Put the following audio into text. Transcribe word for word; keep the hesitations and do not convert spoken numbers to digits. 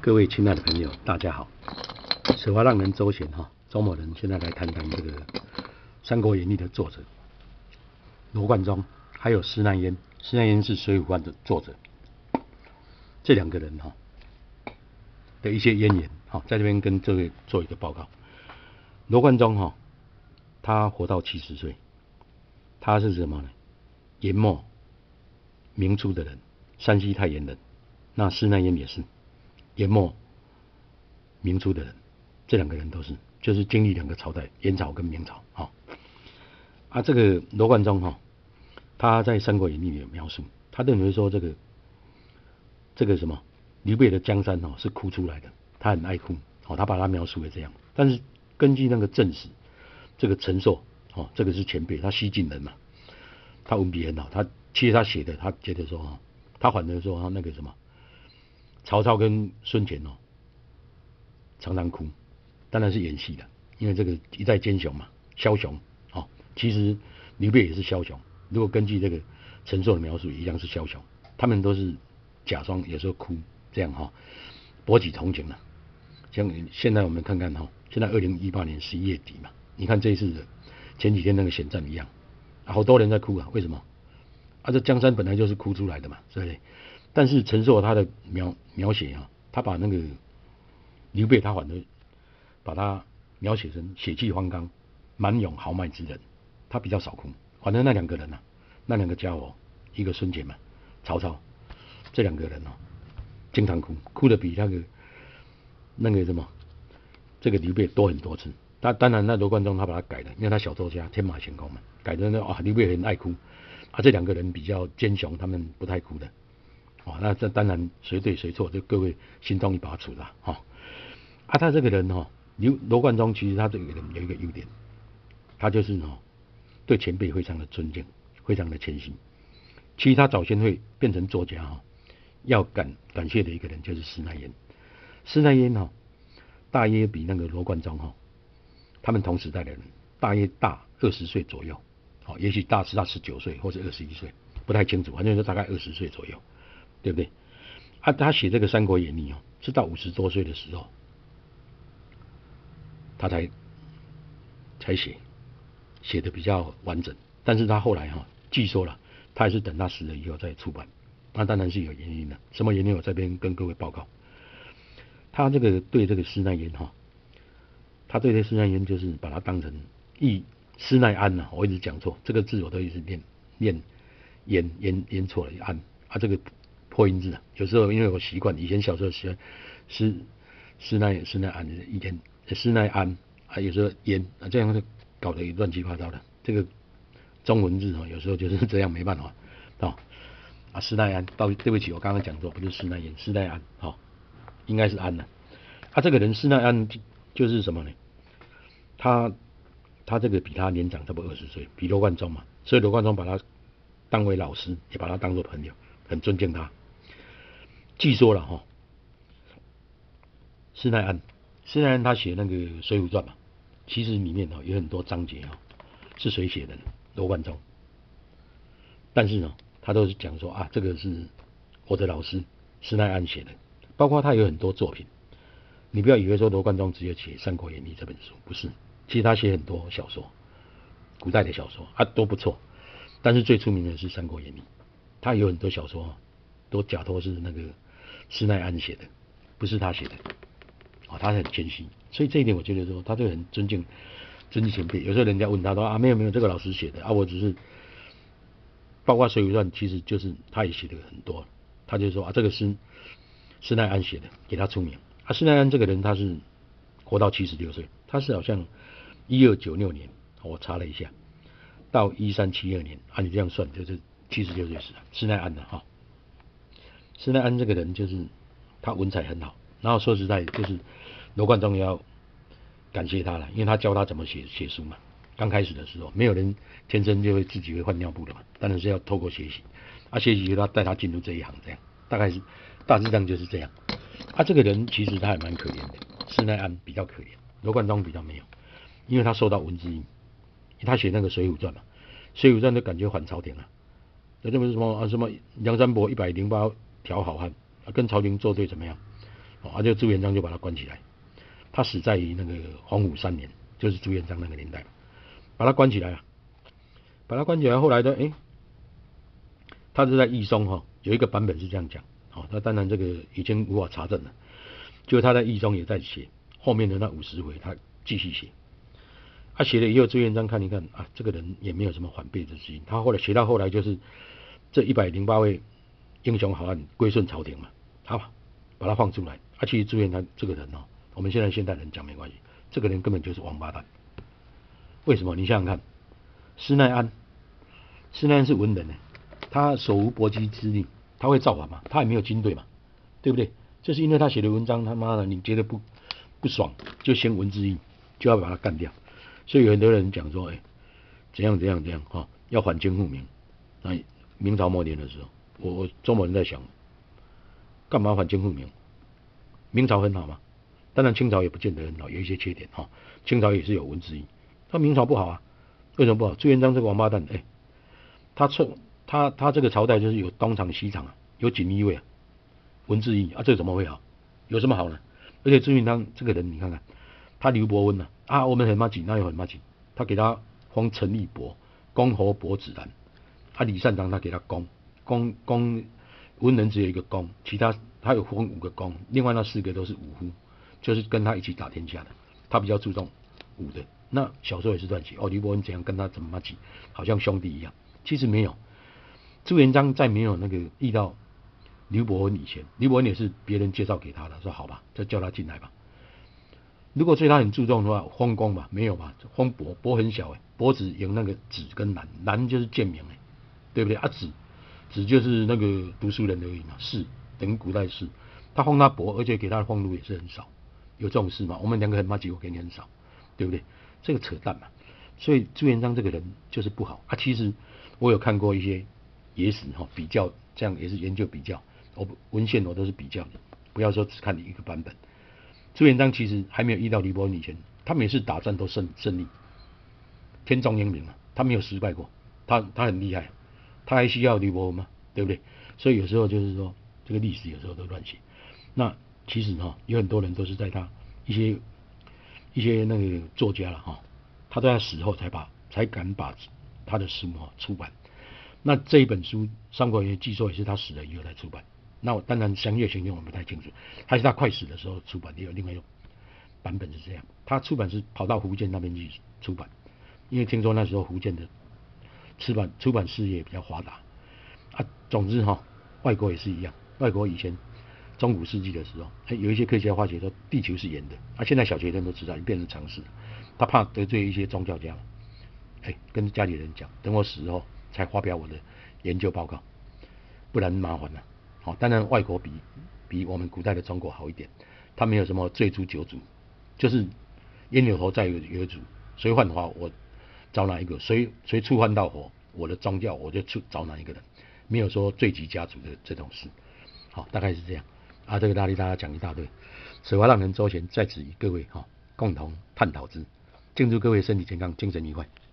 各位亲爱的朋友，大家好。此话让人周旋哈，周某人现在来谈谈这个《三国演义》的作者罗贯中，还有施耐庵。施耐庵是《水浒传》的作者，这两个人哈的一些渊源哈，在这边跟各位做一个报告。罗贯中哈，他活到七十岁，他是什么呢？元末明初的人，山西太原人。那施耐庵也是元末明初的人，这两个人都是，就是经历两个朝代，元朝跟明朝。哈、哦、啊，这个罗贯中哈、哦，他在《三国演义》里有描述，他认为说这个这个什么刘备的江山哦是哭出来的，他很爱哭，哦，他把他描述为这样。但是根据那个正史，这个陈寿哦，这个是前辈，他西晋人嘛，他文笔很好，他其实他写的，他觉得说哈，他反而说他那个什么。曹操跟孙权哦，常常哭，当然是演戏的，因为这个一代奸雄嘛，枭雄哦。其实刘备也是枭雄，如果根据这个陈寿的描述，一样是枭雄，他们都是假装有时候哭，这样哈、哦，博取同情了。像现在我们看看哈、哦，现在二零一八年十一月底嘛，你看这一次的前几天那个选战一样，啊、好多人在哭啊，为什么？啊，这江山本来就是哭出来的嘛，对不对？但是陈寿他的描描写啊，他把那个刘备他反而把他描写成血气方刚、蛮勇豪迈之人，他比较少哭。反正那两个人啊，那两个家伙，一个孙权嘛，曹操，这两个人哦，经常哭，哭的比那个那个什么这个刘备多很多次。他当然那罗贯中他把他改了，因为他小说家天马行空嘛，改的那啊刘备很爱哭，啊这两个人比较奸雄，他们不太哭的。哦，那这当然谁对谁错，就各位心中一把尺啦。哈、哦，啊，他这个人哈、哦，刘罗贯中其实他这个人有一个优点，他就是哦，对前辈非常的尊敬，非常的谦虚。其实他早先会变成作家哈、哦，要感感谢的一个人就是施耐庵。施耐庵哈，大约比那个罗贯中哈、哦，他们同时代的人大约大二十岁左右，哦，也许大是他十九岁或者二十一岁，不太清楚，反正就大概二十岁左右。对不对？啊，他写这个《三国演义》哦，是到五十多岁的时候，他才才写，写的比较完整。但是他后来哈、哦，据说了，他还是等他死了以后再出版。那当然是有原因的，什么原因我这边跟各位报告。他这个对这个施耐庵哈，他对这施耐庵就是把他当成义施耐庵呐，我一直讲错，这个字我都一直念念念念念错了，安啊这个。破音字啊，有时候因为我习惯，以前小时候喜欢施施耐施耐庵，以前施耐庵啊，有时候烟啊，这样就搞得乱七八糟的。这个中文字哦，有时候就是这样，没办法哦。啊，施耐庵，对对不起，我刚刚讲错，不是施耐庵，施耐庵，好、哦，应该是庵的。他、啊、这个人施耐庵就是什么呢？他他这个比他年长差不多二十岁，比罗贯中嘛，所以罗贯中把他当为老师，也把他当作朋友，很尊敬他。据说了哈，施耐庵，施耐庵他写那个《水浒传》嘛，其实里面哦有很多章节哈，是谁写的呢？罗贯中。但是呢，他都是讲说啊，这个是我的老师施耐庵写的，包括他有很多作品。你不要以为说罗贯中只有写《三国演义》这本书，不是，其实他写很多小说，古代的小说啊都不错，但是最出名的是《三国演义》，他有很多小说都假托是那个施耐庵写的，不是他写的，哦，他很谦虚，所以这一点我觉得说，他就很尊敬尊敬前辈。有时候人家问他说啊，没有没有，这个老师写的啊，我只是，包括《水浒传》，其实就是他也写的很多，他就说啊，这个是施耐庵写的，给他出名。啊，施耐庵这个人他是活到七十六岁，他是好像一二九六年，我查了一下，到一三七二年，按、啊、你这样算就是七十六岁死了，施耐庵的哈。施耐庵这个人就是他文采很好，然后说实在就是罗贯中也要感谢他了，因为他教他怎么写写书嘛。刚开始的时候，没有人天生就会自己会换尿布的嘛，当然是要透过学习，啊学习他带他进入这一行，这样大概是大致上就是这样。啊这个人其实他还蛮可怜的，施耐庵比较可怜，罗贯中比较没有，因为他受到文字狱，他写那个《水浒传》嘛，《水浒传》就感觉反朝廷了，那这不是什么啊什么梁山伯一百零八条好汉、啊，跟朝廷作对怎么样？ 哦，啊就朱元璋就把他关起来，他死在于那个洪武三年，就是朱元璋那个年代，把他关起来啊，把他关起来，后来的哎、欸，他是在义松哈、哦，有一个版本是这样讲，哦，那当然这个已经无法查证了，就是他在义松也在写后面的那五十回，他继续写。他写了以后，朱元璋看一看啊，这个人也没有什么反背之心。他后来写到后来就是这一百零八位英雄好汉归顺朝廷嘛，好，把他放出来。啊，其实朱元璋这个人哦，我们现在现代人讲没关系，这个人根本就是王八蛋。为什么？你想想看，施耐庵，施耐庵是文人呢，他手无搏击之力，他会造反吗？他也没有军队嘛，对不对？就是因为他写的文章，他妈的你觉得不不爽，就先文字狱，就要把他干掉。所以有很多人讲说，哎、欸，怎样怎样怎样哈、哦，要反清复明。那明朝末年的时候，我我中国人在想，干嘛反清复明？明朝很好嘛，当然清朝也不见得很好，有一些缺点哈、哦。清朝也是有文字狱，那明朝不好啊？为什么不好？朱元璋这个王八蛋，哎、欸，他创他他这个朝代就是有东厂西厂啊，有锦衣卫啊，文字狱啊，这个怎么会好？有什么好呢？而且朱元璋这个人，你看看。他刘伯温呐、啊，啊，我们很骂紧，那有很骂紧。他给他封陈义伯，公侯伯子男。啊，李善长他给他公，公公文人只有一个公，其他他有封五个公，另外那四个都是武夫，就是跟他一起打天下的。他比较注重武的。那小时候也是乱写哦，刘伯温怎样跟他怎么骂紧，好像兄弟一样。其实没有，朱元璋在没有那个遇到刘伯温以前，刘伯温也是别人介绍给他的，说好吧，就叫他进来吧。如果对他很注重的话，封公吧，没有吧？封伯，伯很小哎，伯子有那个子跟男，男就是贱民哎，对不对啊？子，子就是那个读书人而已嘛，士等于古代士，他封他伯，而且给他的俸禄也是很少，有这种事吗？我们两个很骂几，我给你很少，对不对？这个扯淡嘛。所以朱元璋这个人就是不好啊。其实我有看过一些野史哈，比较这样也是研究比较，我文献我都是比较的，不要说只看你一个版本。朱元璋其实还没有遇到刘伯温以前，他每次打战都胜胜利，天纵英明啊，他没有失败过，他他很厉害，他还需要刘伯温吗？对不对？所以有时候就是说，这个历史有时候都乱写。那其实哈、哦，有很多人都是在他一些一些那个作家了哈、哦，他在他死后才把才敢把他的书哈、哦、出版。那这一本书《三国演义》据说也是他死了以后才出版。那我当然详阅情形我们不太清楚，还是他快死的时候出版，也有另外一个版本是这样。他出版是跑到福建那边去出版，因为听说那时候福建的出版出版事业比较发达啊。总之哈、哦，外国也是一样，外国以前中古世纪的时候，有一些科学家发觉说地球是圆的，啊，现在小学生都知道，已经变成常识了。他怕得罪一些宗教家，哎，跟家里人讲，等我死后才发表我的研究报告，不然麻烦了。好、哦，当然外国比比我们古代的中国好一点，他没有什么罪诛九族，就是冤有头债有有主，谁犯法我找哪一个，谁谁触犯到我我的宗教我就去找哪一个人，没有说罪及家族的这种事。好、哦，大概是这样啊，这个大力大家讲一大堆，此话让人周旋，在此与各位哈、哦、共同探讨之，敬祝各位身体健康，精神愉快。